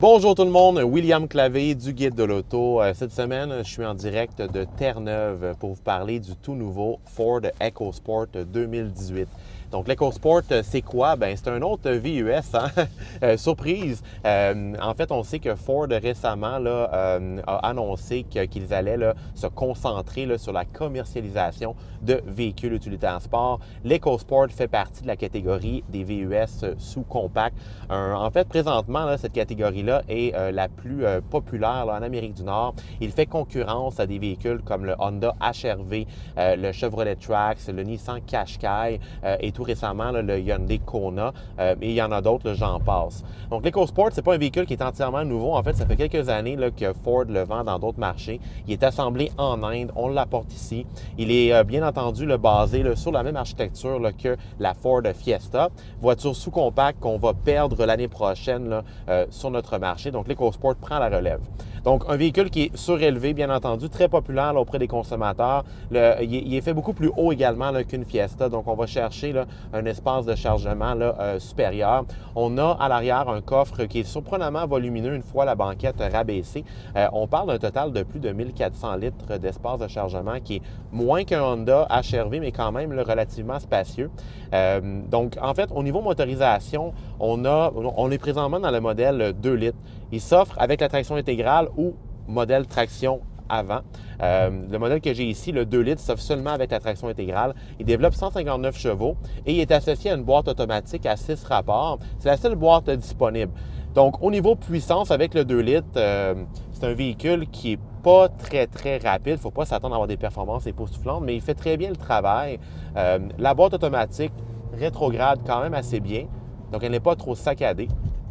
Bonjour tout le monde, William Clavé du Guide de l'Auto. Cette semaine, je suis en direct de Terre-Neuve pour vous parler du tout nouveau Ford EcoSport 2018. Donc l'EcoSport, c'est quoi? Bien, c'est un autre VUS, hein? Surprise! En fait, on sait que Ford récemment a annoncé qu'ils allaient se concentrer sur la commercialisation de véhicules utilitaires sport. L'EcoSport fait partie de la catégorie des VUS sous-compact. En fait, présentement, cette catégorie-là est la plus populaire en Amérique du Nord. Il fait concurrence à des véhicules comme le Honda HR-V, le Chevrolet Trax, le Nissan Qashqai et tout récemment le Hyundai Kona. Et il y en a d'autres, j'en passe. Donc l'EcoSport, c'est pas un véhicule qui est entièrement nouveau. En fait, ça fait quelques années que Ford le vend dans d'autres marchés. Il est assemblé en Inde, on l'apporte ici. Il est bien entendu basé sur la même architecture que la Ford Fiesta, voiture sous-compact qu'on va perdre l'année prochaine sur notre marché. Donc l'EcoSport prend la relève. Donc, un véhicule qui est surélevé, bien entendu, très populaire auprès des consommateurs. Il est fait beaucoup plus haut également qu'une Fiesta. Donc, on va chercher un espace de chargement supérieur. On a à l'arrière un coffre qui est surprenamment volumineux une fois la banquette rabaissée. On parle d'un total de plus de 1400 litres d'espace de chargement qui est moins qu'un Honda HR-V, mais quand même relativement spacieux. Donc, en fait, au niveau motorisation, on est présentement dans le modèle 2 litres. Il s'offre avec la traction intégrale ou modèle traction avant. Le modèle que j'ai ici, le 2 litres, s'offre seulement avec la traction intégrale. Il développe 159 chevaux et il est associé à une boîte automatique à 6 rapports. C'est la seule boîte disponible. Donc, au niveau puissance, avec le 2 litres, c'est un véhicule qui n'est pas très rapide. Il ne faut pas s'attendre à avoir des performances époustouflantes, mais il fait très bien le travail. La boîte automatique rétrograde quand même assez bien. Donc, elle n'est pas trop saccadée.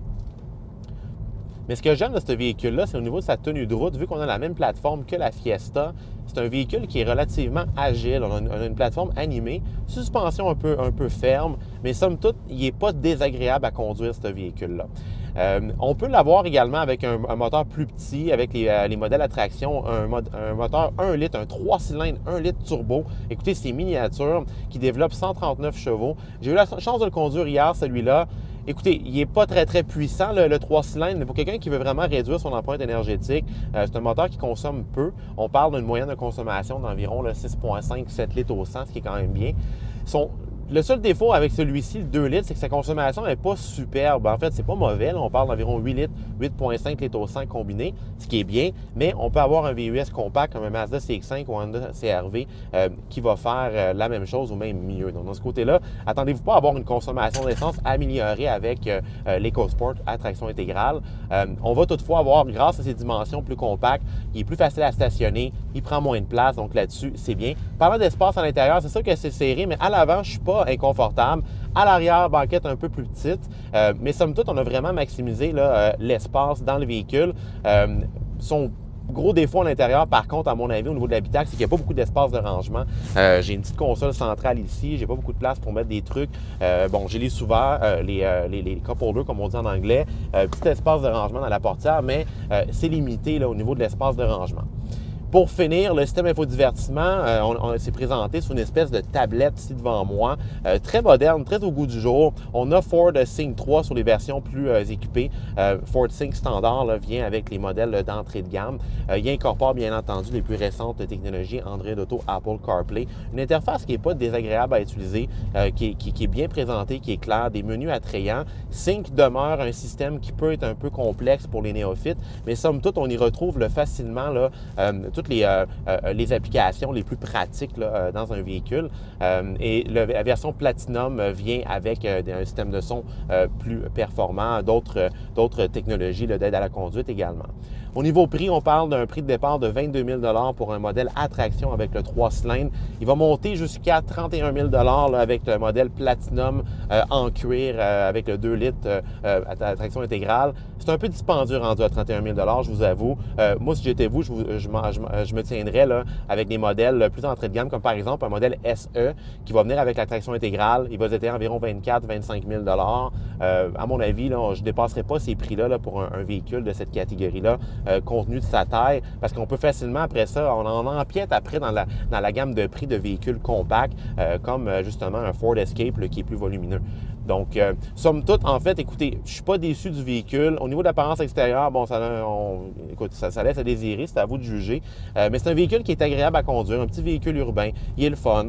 Mais ce que j'aime de ce véhicule-là, c'est au niveau de sa tenue de route. Vu qu'on a la même plateforme que la Fiesta, c'est un véhicule qui est relativement agile. On a une plateforme animée, suspension un peu ferme, mais somme toute, il n'est pas désagréable à conduire, ce véhicule-là. On peut l'avoir également avec un moteur plus petit, avec les modèles à traction, un moteur 1 litre, un 3 cylindres 1 litre turbo. Écoutez, c'est miniature, qui développe 139 chevaux. J'ai eu la chance de le conduire hier, celui-là. Écoutez, il n'est pas très puissant, le 3 cylindres, mais pour quelqu'un qui veut vraiment réduire son empreinte énergétique, c'est un moteur qui consomme peu. On parle d'une moyenne de consommation d'environ 6,5-7 litres au 100, ce qui est quand même bien. Le seul défaut avec celui-ci, le 2 litres, c'est que sa consommation n'est pas superbe. En fait, c'est pas mauvais. On parle d'environ 8 litres, 8,5 litres au 100 combiné, ce qui est bien, mais on peut avoir un VUS compact comme un Mazda CX-5 ou un Honda CR-V qui va faire la même chose ou même mieux. Donc, de ce côté-là, attendez-vous pas à avoir une consommation d'essence améliorée avec l'EcoSport à traction intégrale. On va toutefois avoir, grâce à ses dimensions plus compactes, il est plus facile à stationner, il prend moins de place, donc là-dessus, c'est bien. Parlant d'espace à l'intérieur, c'est sûr que c'est serré, mais à l'avant, je suis pas inconfortable. À l'arrière, banquette un peu plus petite, mais somme toute, on a vraiment maximisé l'espace dans le véhicule. Son gros défaut à l'intérieur, par contre, à mon avis, au niveau de l'habitacle, c'est qu'il n'y a pas beaucoup d'espace de rangement. J'ai une petite console centrale ici, j'ai pas beaucoup de place pour mettre des trucs. Bon, j'ai les sous-verres, les cup holders, comme on dit en anglais. Petit espace de rangement dans la portière, mais c'est limité au niveau de l'espace de rangement. Pour finir, le système infodivertissement, on s'est présenté sous une espèce de tablette ici devant moi, très moderne, très au goût du jour. On a Ford Sync 3 sur les versions plus équipées. Ford Sync standard vient avec les modèles d'entrée de gamme. Il incorpore bien entendu les plus récentes technologies Android Auto, Apple CarPlay. Une interface qui n'est pas désagréable à utiliser, qui est bien présentée, qui est claire, des menus attrayants. Sync demeure un système qui peut être un peu complexe pour les néophytes, mais somme toute, on y retrouve facilement toutes les applications les plus pratiques dans un véhicule. Et la version Platinum vient avec un système de son plus performant, d'autres technologies d'aide à la conduite également. Au niveau prix, on parle d'un prix de départ de 22 000 pour un modèle à traction avec le 3 cylindres. Il va monter jusqu'à 31 000 avec le modèle Platinum en cuir avec le 2 litres à traction intégrale. C'est un peu dispendieux rendu à 31 000 je vous avoue. Moi, si j'étais vous, je me tiendrais avec des modèles plus entrée de gamme, comme par exemple un modèle SE qui va venir avec la traction intégrale. Il va être environ 24-25 000 À mon avis, je ne dépasserai pas ces prix-là pour un véhicule de cette catégorie-là. Compte tenu de sa taille, parce qu'on peut facilement, après ça, on en empiète après dans la gamme de prix de véhicules compacts, comme justement un Ford Escape qui est plus volumineux. Donc, somme toute, en fait, écoutez, je ne suis pas déçu du véhicule. Au niveau de l'apparence extérieure, bon, écoute, ça laisse à désirer, c'est à vous de juger. Mais c'est un véhicule qui est agréable à conduire, un petit véhicule urbain, il est le fun.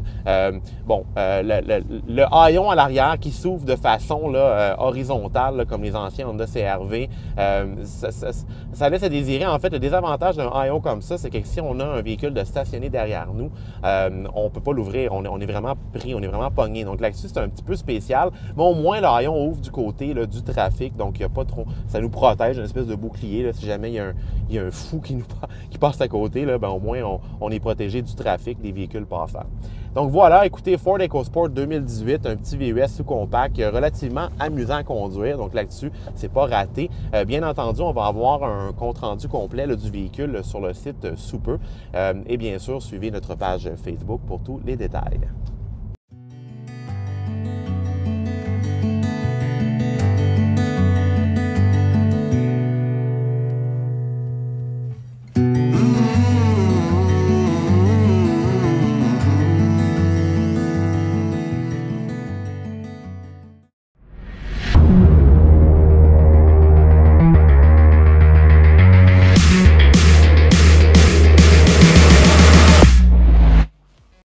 Le haillon à l'arrière qui s'ouvre de façon là, horizontale, là, comme les anciens Honda CR-V, ça laisse à désirer. En fait, le désavantage d'un haillon comme ça, c'est que si on a un véhicule de stationné derrière nous, on ne peut pas l'ouvrir. On est vraiment pris, on est vraiment pogné. Donc là-dessus, c'est un petit peu spécial. Mais au moins, le haillon ouvre du côté là, du trafic. Donc, il y a pas trop. Ça nous protège, une espèce de bouclier. Là, si jamais il y a un fou qui passe à côté, là, ben, au moins, on est protégé du trafic des véhicules passants. Donc voilà, écoutez, Ford EcoSport 2018, un petit VUS sous-compact relativement amusant à conduire. Donc là-dessus, c'est pas raté. Bien entendu, on va avoir un compte-rendu complet là, du véhicule sur le site sous peu. Et bien sûr, suivez notre page Facebook pour tous les détails.